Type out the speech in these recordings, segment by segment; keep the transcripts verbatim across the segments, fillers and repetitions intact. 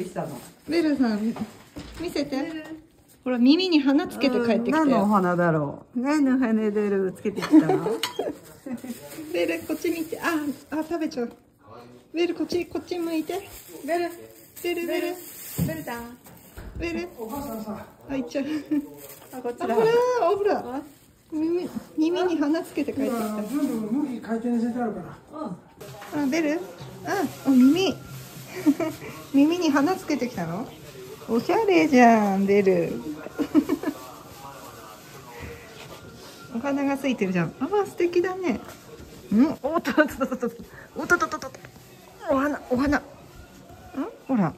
ってきたの。 ベルさん見せて。ほら耳に花つけて帰ってきたよ。 何のお花だろう。何の花だろうつけてきたの。 ベルこっち見て。ああ食べちゃう。ベルこっちこっち向いて。ベルベルベルベルだ。ベル。お母さんさ。あ行っちゃう。あこっちだ。ほらほら。耳耳に花つけて帰ってきた。 全部向き回転させてあるから。 あベル。あお耳。耳に花つけてきたの。おしゃれじゃんベル。お花がついてるじゃん。ああ素敵だね。うんおっとっとっとっとおっとっとっとっとお花お花。んほら。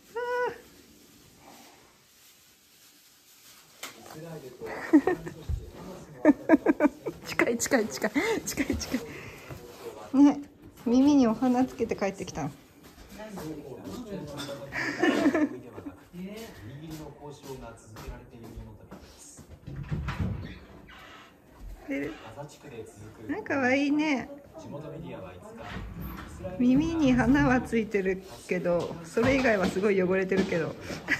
近い近い近い近い近いね。耳にお花つけて帰ってきたの。なんかわいいね。耳に花はついてるけどそれ以外はすごい汚れてるけど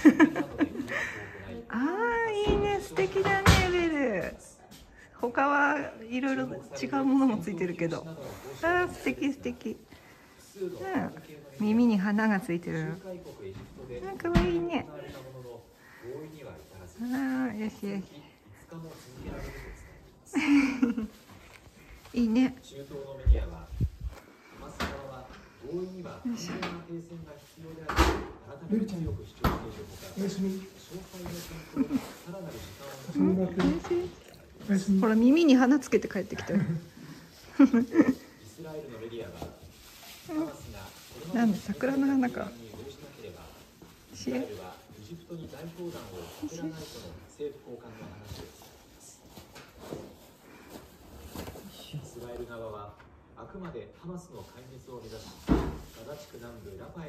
あーいいね素敵だねベル。他はいろいろ違うものもついてるけどあー素敵素敵、うん、耳に花がついてる。なんかわいいね。あーよしよしいいね。 ベルちゃんよくおやすみ。おやすみ。 ほら耳に花つけて帰ってきたよ。なんだ桜の花か。しえ。 イスラエル側はあくまでハマスの壊滅を目指し、ガザ地区南部ラファエ